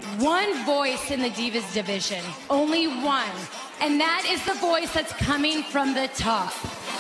one voice in the Divas division, only one, and that is the voice that's coming from the top.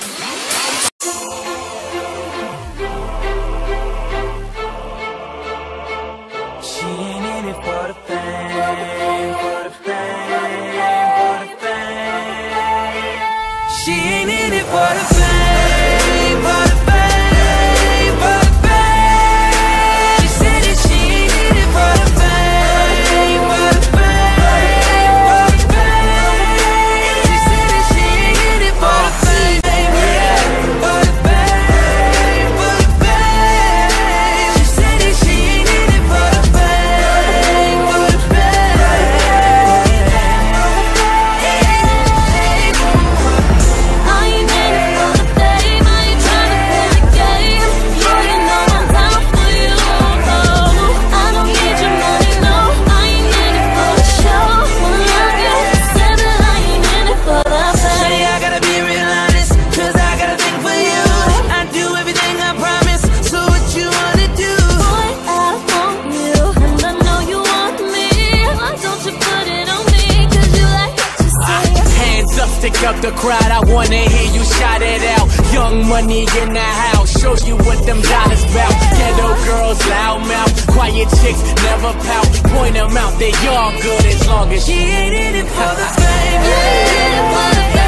She ain't in it for the fame, for the fame, for the fame. She ain't in it for the fame, for the fame, for the fame. She said that she ain't in it for the fame, for the fame, for the fame. She said that she ain't in it for the fame, yeah, for the fame, for the fame. She said that she ain't in it for the fame, for the fame. I ain't in it for the fame, I ain't tryna play the game. Yeah, you know I'm down for you. Oh, I don't need your money, no. I ain't in it for the show. Wanna love you, said that I ain't in it for the fame. Shawty, I gotta be real honest, 'cause I got a thing for you. I do everything I promise, so what you wanna do? Boy, I want you, and I know you want me. Why don't you put it on me, 'cause you like what you say. Hands up, stick up the crowd, I wanna hear you shout it out. Young money in the house, show you what them dollars bout. Ghetto girls, loud mouth, quiet chicks, never pout. Point them out, they all good as long as She ain't in it for the fame, yeah, for the fame.